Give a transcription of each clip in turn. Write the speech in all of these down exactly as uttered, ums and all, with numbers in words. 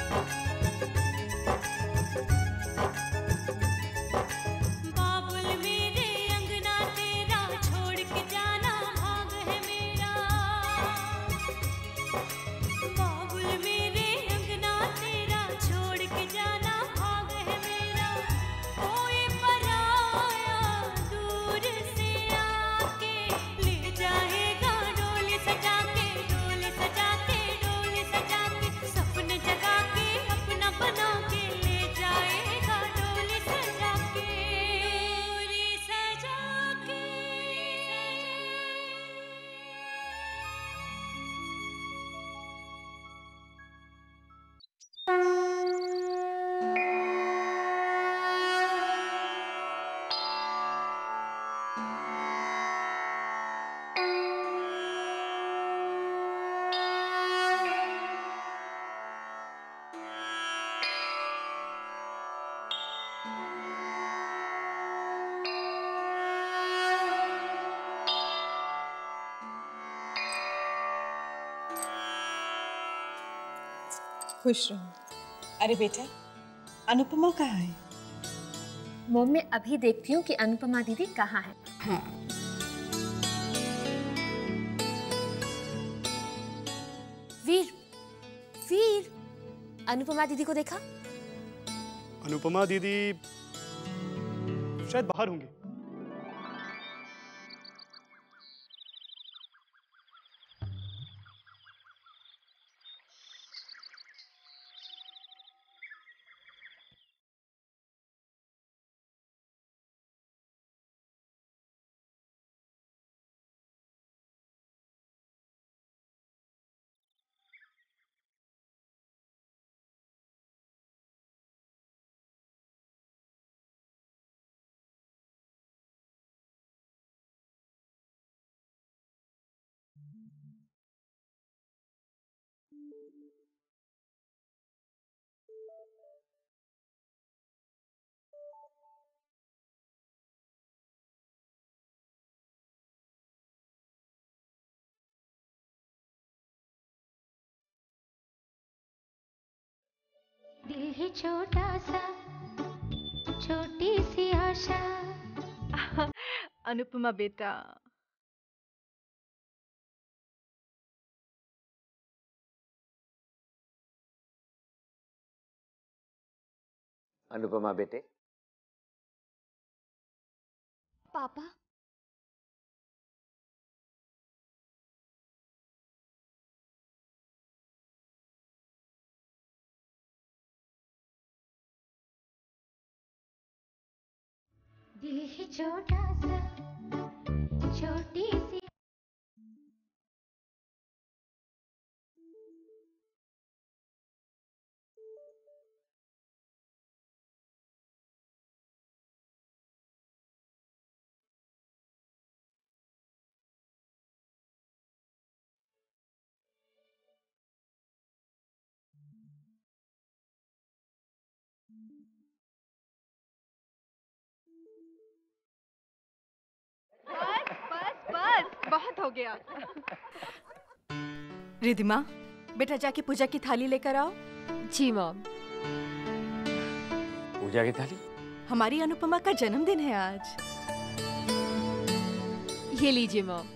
खुश रहो। अरे बेटा, अनुपमा कहाँ है? मॉम, मैं अभी देखती हूँ कि अनुपमा दीदी कहाँ है। हाँ। वीर, वीर, अनुपमा दीदी को देखा? अनुपमा दीदी शायद बाहर होंगी। दिल है छोटा सा, छोटी सी आशा। अनुपमा बेटा, अनुपमा बेटे। पापा, दिल है छोटा सा, छोटी सी। बस बस बस बहुत हो गया। रिधिमा, बेटा जाके पूजा की थाली लेकर आओ। जी मॉम। पूजा की थाली? हमारी अनुपमा का जन्मदिन है आज। ये लीजिए मॉम।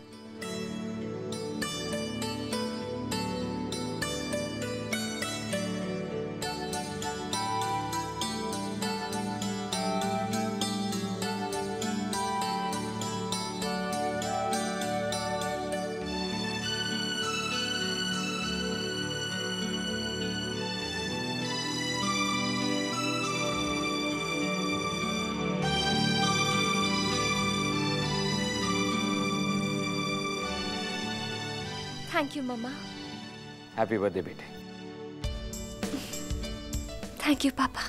थैंक यू मम्मा। हैप्पी बर्थडे बेटे। थैंक यू पापा।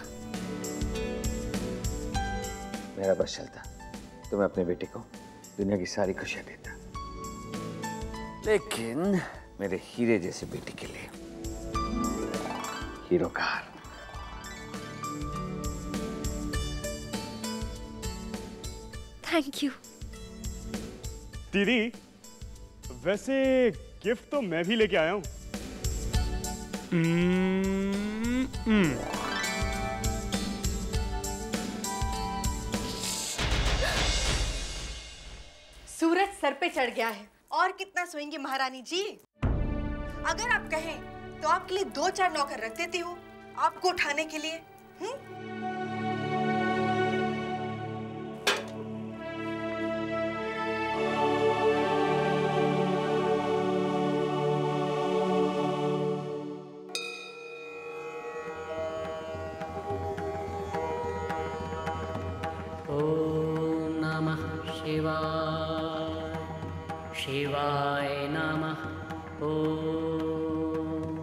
मेरा बस चलता तो मैं अपने बेटे को दुनिया की सारी खुशियां देता, लेकिन मेरे हीरे जैसे बेटे के लिए हीरो का हार। Thank you. दीदी, वैसे गिफ्ट तो मैं भी लेके आया हूँ। सूरज सर पे चढ़ गया है। और कितना सोएंगे महारानी जी? अगर आप कहें तो आपके लिए दो चार नौकर रख देती हूँ आपको उठाने के लिए। हम्म? ओम नमः शिवाय शिवाय नमः। ओम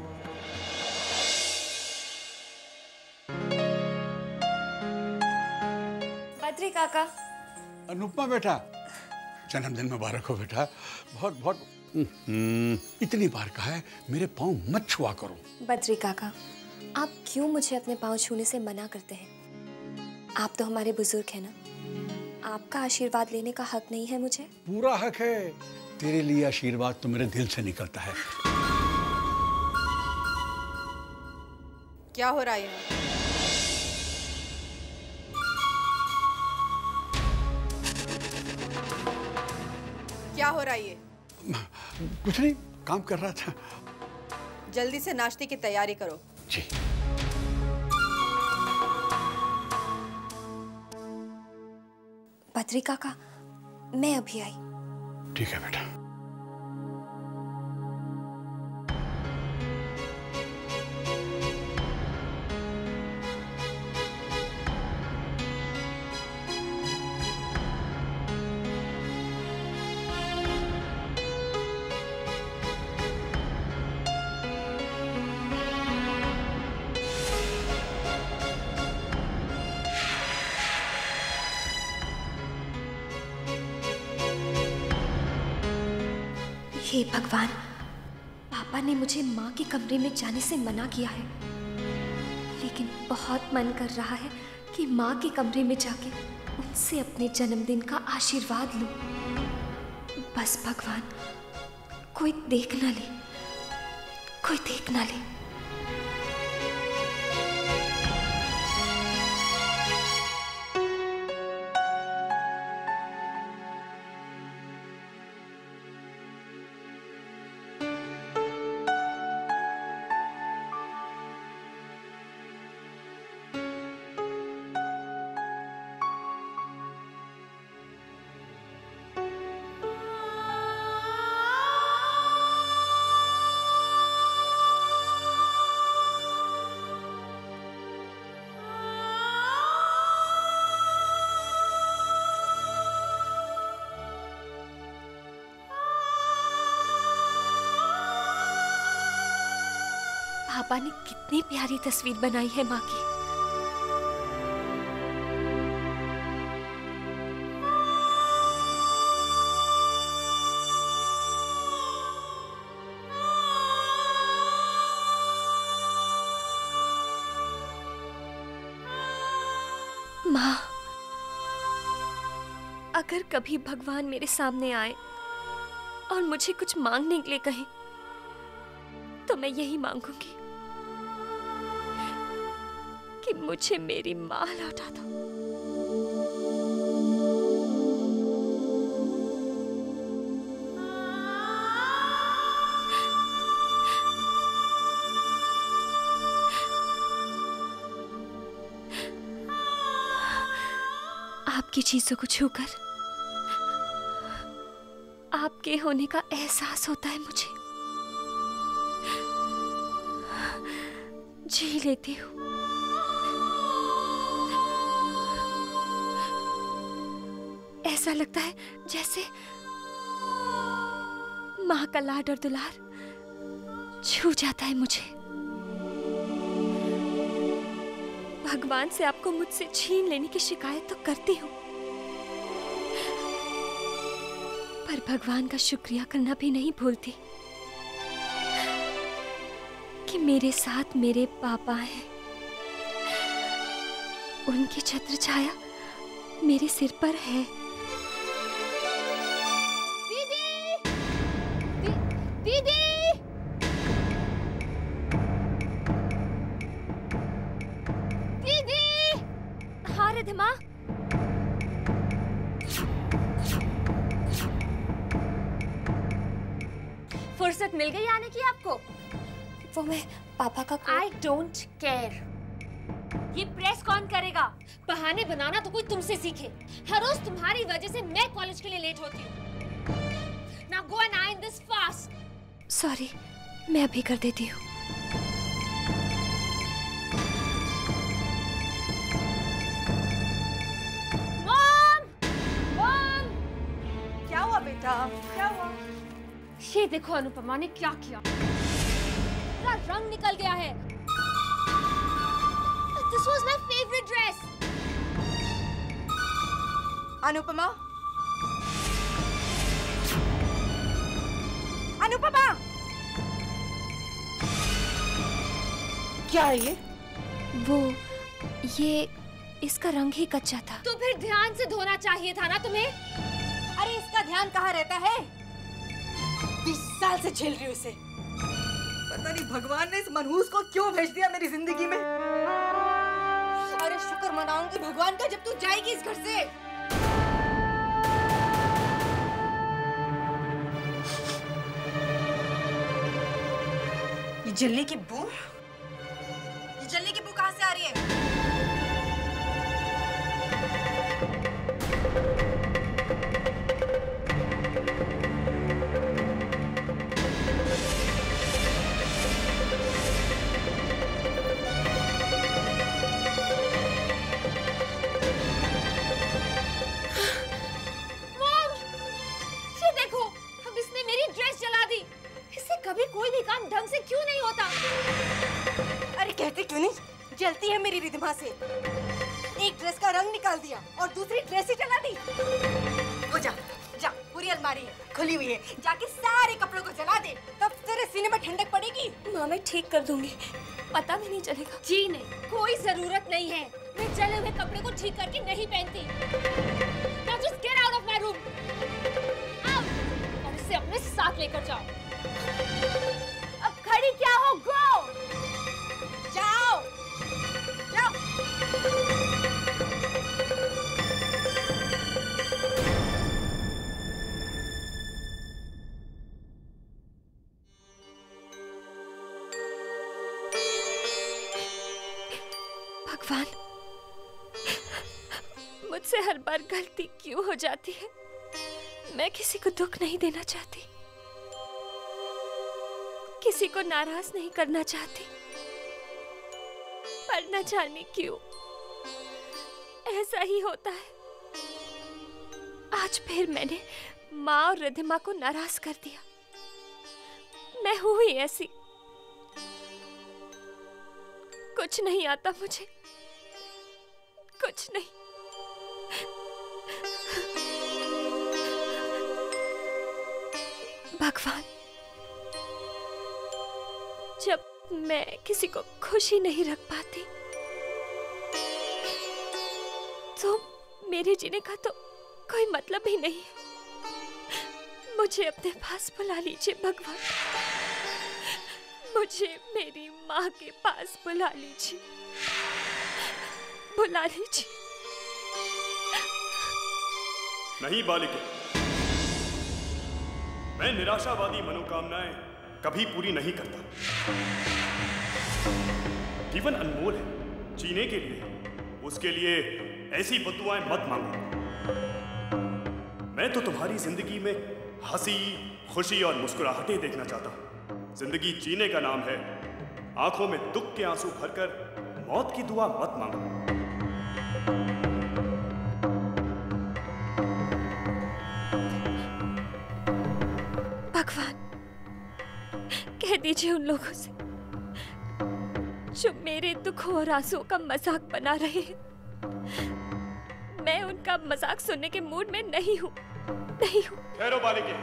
बद्री काका। अनुपमा बेटा, जन्मदिन मुबारक हो बेटा। बहुत बहुत हम्म, इतनी बार कहा है मेरे पाँव मत छुआ करो। बद्री काका, आप क्यों मुझे अपने पाँव छूने से मना करते हैं? आप तो हमारे बुजुर्ग हैं ना। आपका आशीर्वाद लेने का हक नहीं है मुझे? पूरा हक है। तेरे लिए आशीर्वाद तो मेरे दिल से निकलता है। क्या हो रहा है यहाँ? क्या हो रहा है ये? कुछ नहीं, काम कर रहा था। जल्दी से नाश्ते की तैयारी करो। जी। बद्री काका, मैं अभी आई। ठीक है बेटा। हे भगवान, पापा ने मुझे माँ के कमरे में जाने से मना किया है, लेकिन बहुत मन कर रहा है कि माँ के कमरे में जाके उनसे अपने जन्मदिन का आशीर्वाद लूं। बस भगवान, कोई देख ना ले, कोई देख ना ले। पापा ने कितनी प्यारी तस्वीर बनाई है माँ की। माँ, अगर कभी भगवान मेरे सामने आए और मुझे कुछ मांगने के लिए कहे तो मैं यही मांगूंगी कि मुझे मेरी माँ लौटा दो। आपकी चीजों को छूकर आपके होने का एहसास होता है मुझे। जी लेती हूँ। ऐसा लगता है जैसे माँ का लाड और दुलार छू जाता है मुझे। भगवान से आपको मुझसे छीन लेने की शिकायत तो करती हूँ, पर भगवान का शुक्रिया करना भी नहीं भूलती कि मेरे साथ मेरे पापा हैं। उनकी छत्र छाया मेरे सिर पर है। दीदी! दी, दीदी! रिधिमा। फुर्सत मिल गई आने की आपको? वो मैं पापा का आई डोंट केयर। ये प्रेस कौन करेगा? बहाने बनाना तो कोई तुमसे सीखे। हर रोज तुम्हारी वजह से मैं कॉलेज के लिए लेट होती हूँ। Now go and iron this fast. Sorry, मैं अभी कर देती हूँ। मॉम! मॉम! क्या हुआ बेटा? क्या हुआ? ये देखो अनुपमा ने क्या किया। पूरा रंग निकल गया है। This was my favorite dress. Anupama, Anupama, क्या है ये? वो ये इसका रंग ही कच्चा था। तो फिर ध्यान से धोना चाहिए था ना तुम्हें। अरे इसका ध्यान कहाँ रहता है? बीस साल से झेल रही हूँ इसे। पता नहीं भगवान ने इस मनहूस को क्यों भेज दिया मेरी जिंदगी में। अरे शुक्र मनाऊंगी भगवान का जब तू जाएगी इस घर से। ये जलने की बू, ये जलने की बू कहाँ से आ रही है? कभी कोई भी काम ढंग से क्यों नहीं होता? अरे कहते क्यों नहीं? जलती है मेरी रिधिमा से। एक ड्रेस का रंग निकाल दिया और दूसरी ड्रेस ही जला दी। वो जा, जा, पूरी अलमारी खुली हुई है, जाके सारे कपड़ों को जला दे, तब तेरे सीने में ठंडक पड़ेगी। माँ मैं ठीक कर दूंगी, पता भी नहीं चलेगा। जी नहीं, कोई जरूरत नहीं है। मैं जले हुए कपड़े को ठीक करके नहीं पहनती। Now just get out of my room. और इसे अपने साथ लेकर जाओ। अब खड़ी क्या हो? गो! जाओ, जाओ। भगवान, मुझसे हर बार गलती क्यों हो जाती है? मैं किसी को दुख नहीं देना चाहती, किसी को नाराज नहीं करना चाहती, पर न जाने क्यों ऐसा ही होता है। आज फिर मैंने माँ और रिधिमा को नाराज कर दिया। मैं हूं ही ऐसी, कुछ नहीं आता मुझे, कुछ नहीं। भगवान, जब मैं किसी को खुशी नहीं रख पाती तो मेरे जीने का तो कोई मतलब ही नहीं है। मुझे अपने पास बुला लीजिए भगवान, मुझे मेरी माँ के पास बुला लीजिए, बुला लीजिए। नहीं बालिके, मैं निराशावादी मनोकामनाएं कभी पूरी नहीं करता। जीवन अनमोल है, जीने के लिए उसके लिए ऐसी बद्दुआएं मत मांगो। मैं तो तुम्हारी जिंदगी में हंसी, खुशी और मुस्कुराहटें देखना चाहता हूं। जिंदगी जीने का नाम है। आंखों में दुख के आंसू भरकर मौत की दुआ मत मांगो। भगवान, कह दीजिए उन लोगों से जो मेरे दुखों और आंसुओं का मजाक बना रहे हैं, मैं उनका मजाक सुनने के मूड में नहीं हूँ, नहीं हूँ। ठहरो बालिके,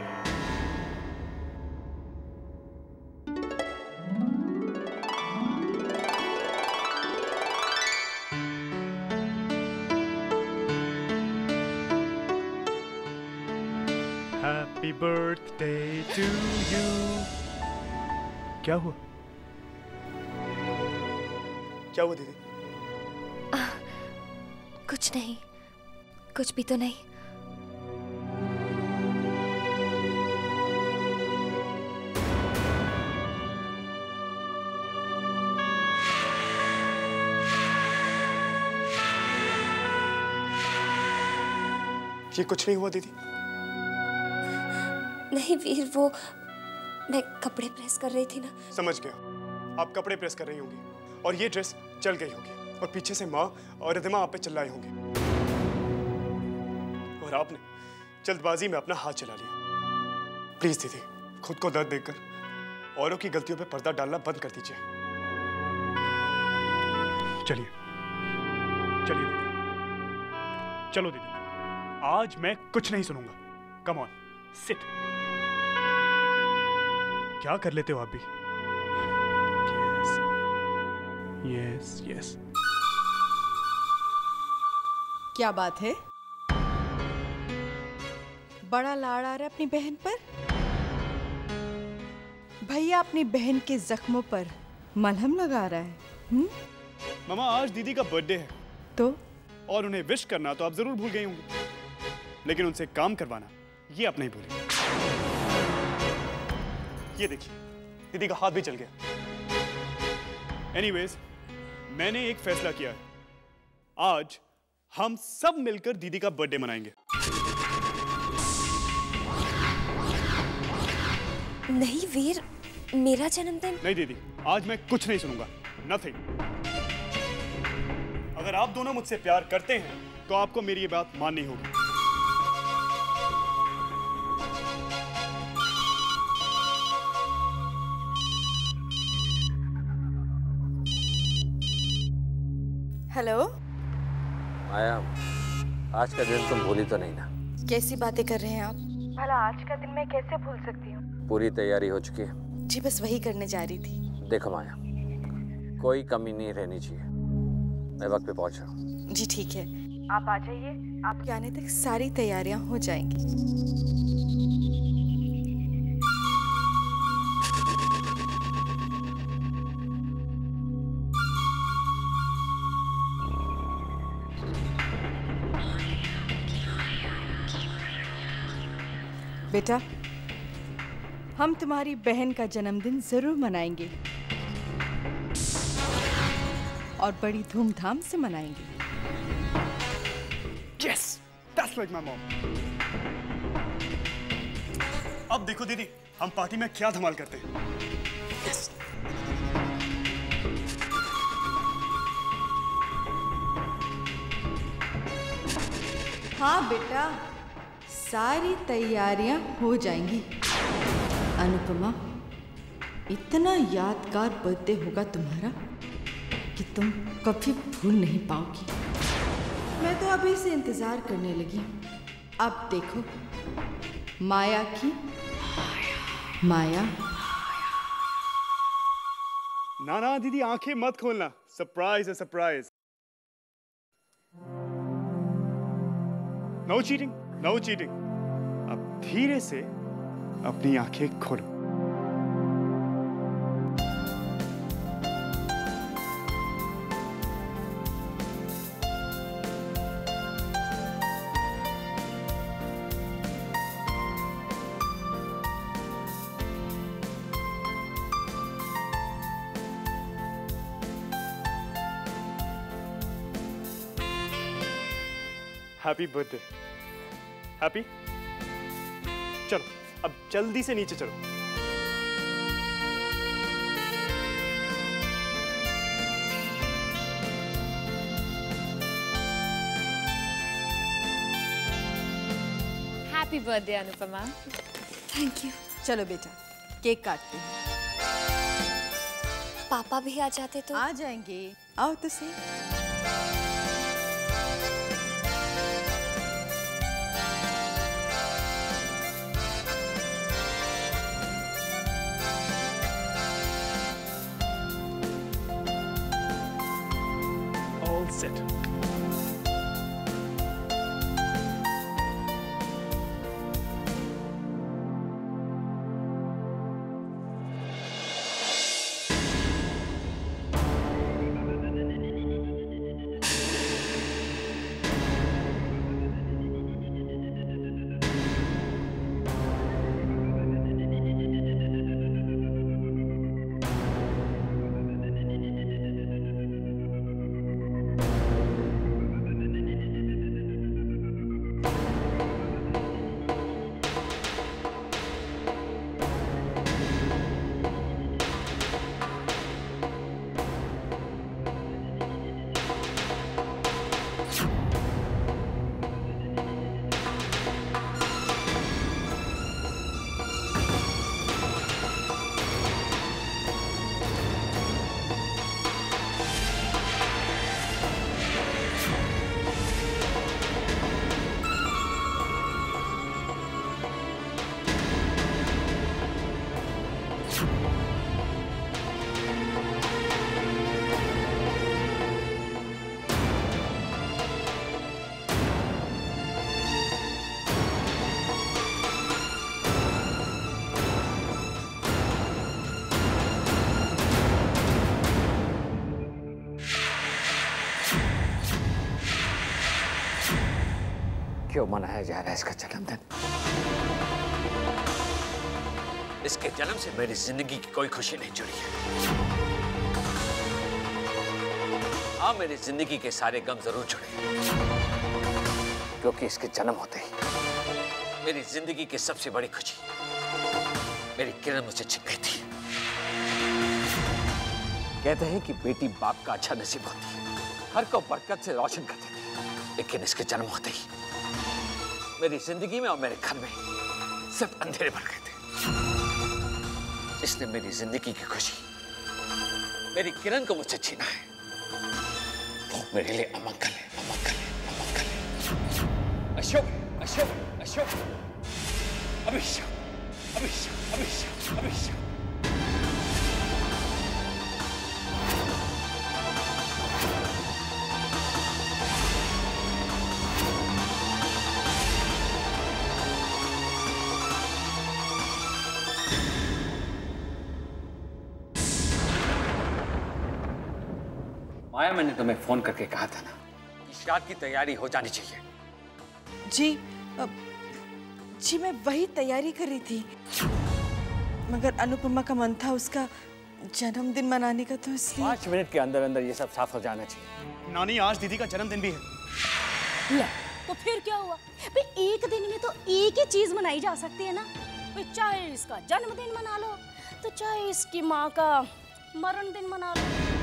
हैप्पी बर्थडे टू यू। क्या हुआ? क्या हुआ दीदी? कुछ नहीं, कुछ भी तो नहीं। ये कुछ नहीं हुआ दीदी? नहीं वीर, वो मैं कपड़े प्रेस कर रही थी ना। समझ गया, आप कपड़े प्रेस कर रही होंगी और ये ड्रेस चल गई होगी और पीछे से माँ और रिद्धिमा आप पे चिल्लाए होंगे और आपने जल्दबाजी में अपना हाथ चला लिया। प्लीज दीदी, खुद को दर्द देकर औरों की गलतियों पे पर्दा डालना बंद कर दीजिए। चलिए चलिए दीदी, चलो दीदी, आज मैं कुछ नहीं सुनूंगा। Come on, sit. क्या कर लेते हो आप भी? Yes yes yes. क्या बात है? बड़ा लाड़ आ रहा है अपनी बहन पर? भैया अपनी बहन के जख्मों पर मलहम लगा रहा है। हुँ? मामा, आज दीदी का बर्थडे है तो और उन्हें विश करना तो आप जरूर भूल गई होंगी, लेकिन उनसे काम करवाना ये आप नहीं भूले। ये देखिए, दीदी का हाथ भी चल गया। एनीवेज, मैंने एक फैसला किया है, आज हम सब मिलकर दीदी का बर्थडे मनाएंगे। नहीं वीर, मेरा जन्मदिन। नहीं दीदी, आज मैं कुछ नहीं सुनूंगा। नथिंग। अगर आप दोनों मुझसे प्यार करते हैं तो आपको मेरी ये बात माननी होगी। हेलो माया, आज का दिन तुम भूली तो नहीं ना? कैसी बातें कर रहे हैं आप? भला आज का दिन मैं कैसे भूल सकती हूँ? पूरी तैयारी हो चुकी है? जी बस वही करने जा रही थी। देखो माया, कोई कमी नहीं रहनी चाहिए। मैं वक्त पे पहुंच रहा हूँ। जी ठीक है, आप आ जाइए। आपके आने तक सारी तैयारियां हो जाएंगी। बेटा, हम तुम्हारी बहन का जन्मदिन जरूर मनाएंगे और बड़ी धूमधाम से मनाएंगे। Yes, that's like my mom. अब देखो दीदी, हम पार्टी में क्या धमाल करते हैं। Yes. हाँ बेटा, सारी तैयारियां हो जाएंगी। अनुपमा, इतना यादगार बर्थडे होगा तुम्हारा कि तुम कभी भूल नहीं पाओगी। मैं तो अभी से इंतजार करने लगी। अब देखो, माया की माया। ना ना दीदी, आंखें मत खोलना, सरप्राइज है surprise. No cheating, no cheating. अब धीरे से अपनी आंखें खोलो। Happy birthday. हैप्पी। चलो अब जल्दी से नीचे चलो। Happy birthday Anupama. Thank you. चलो बेटा, केक काटते हैं। पापा भी आ जाते तो? आ जाएंगे, आओ तो सही। Set. क्यों मनाया जा रहा है इसका जन्मदिन? इसके जन्म से मेरी जिंदगी की कोई खुशी नहीं जुड़ी है। हाँ, मेरी जिंदगी के सारे गम जरूर जुड़े, क्योंकि इसके जन्म होते ही मेरी जिंदगी की सबसे बड़ी खुशी, मेरी किरण मुझसे छिप गई थी। कहते हैं कि बेटी बाप का अच्छा नसीब होती है, घर को बरकत से रोशन कर देती है, लेकिन इसके जन्म होते ही मेरी जिंदगी में और मेरे घर में सिर्फ अंधेरे भर गए थे। इसने मेरी जिंदगी की खुशी, मेरी किरण को मुझसे छीना है। वो मेरे लिए अमंगल है, अमंगल है, अमंगल है। अशोक, अशोक, अशोक, अभिषेक, अभिषेक, अभिषेक, अभिषेक। माया, मैंने तुम्हें फोन करके कहा था ना कि शादी की तैयारी हो जानी चाहिए। जी अब, जी मैं वही तैयारी कर रही थी, मगर अनुपमा का मन था उसका जन्मदिन मनाने का, तो इसलिए पाँच मिनट के अंदर अंदर ये सब साफ हो जाना चाहिए। नानी, आज दीदी का जन्मदिन भी है। ले, तो फिर क्या हुआ भाई, एक दिन में तो एक ही चीज मनाई जा सकती है ना भाई। चाहे इसका जन्मदिन मना लो, तो चाहे इसकी माँ का मरण दिन मना लो।